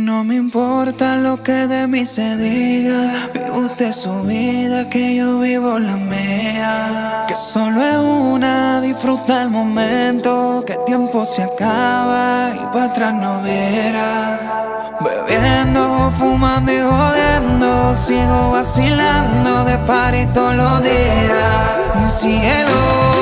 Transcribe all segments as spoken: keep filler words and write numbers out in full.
No me importa lo que de mí se diga, vive usted su vida, que yo vivo la mía. Que solo es una, disfruta el momento, que el tiempo se acaba y para atrás no verá. Bebiendo, fumando y jodiendo, sigo vacilando de party todos los días. Mi cielo.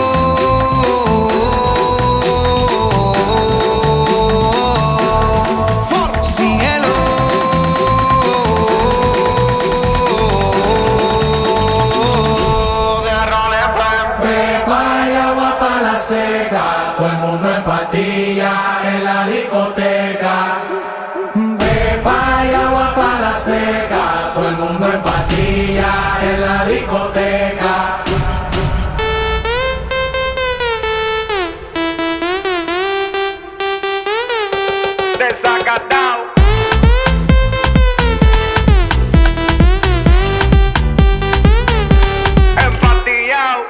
Todo el mundo en patilla en la discoteca. Pepa y agua pa' la seca. Todo el mundo en patilla en la discoteca. Desacatao. Empatillao.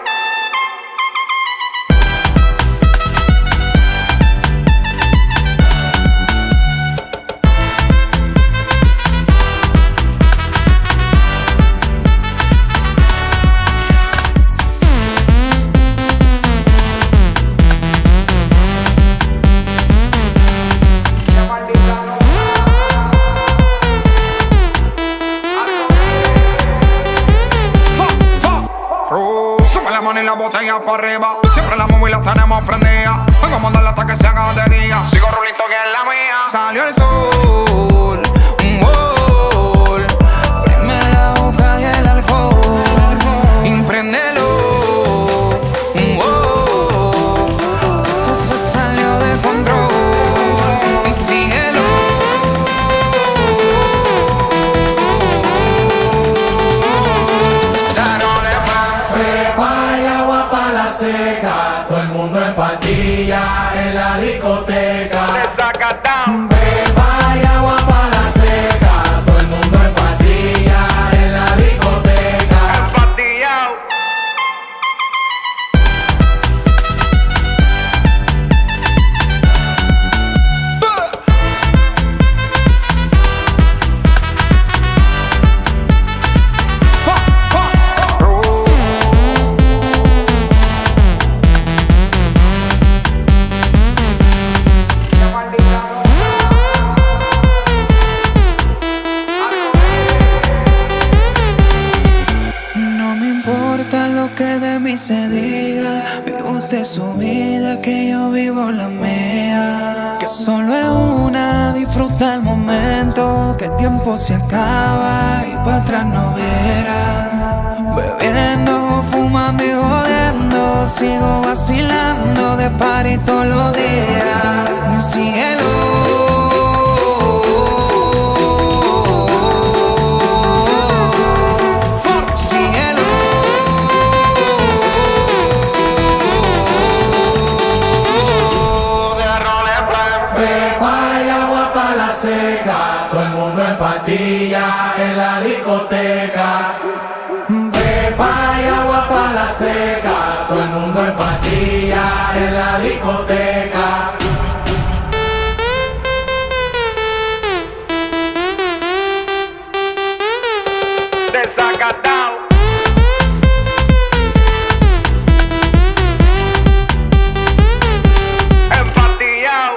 Y la botella para arriba, siempre la móvil la tenemos prendida. Hoy vamos a darle hasta que se haga de día. Sigo rulito que es la mía. Salió el sol, un gol. Prime la boca y el alcohol. Impréndelo, un gol. Esto se salió de control. Y síguelo. Seca, todo el mundo en patilla en la discoteca. Desacatao. Beba y agua pa' la seca, todo el mundo en patilla en la discoteca. Empatillao. Se diga, vive usted su vida, que yo vivo la mía. Que solo es una, disfruta el momento, que el tiempo se acaba y para atrás no verá. Bebiendo, fumando y jodiendo, sigo vacilando de party todos los días. Mi cielo. Seca, todo el mundo en patilla en la discoteca. Pepa y agua pa' la seca, todo el mundo en patilla en la discoteca. Desacatao. Empatillao.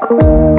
Thank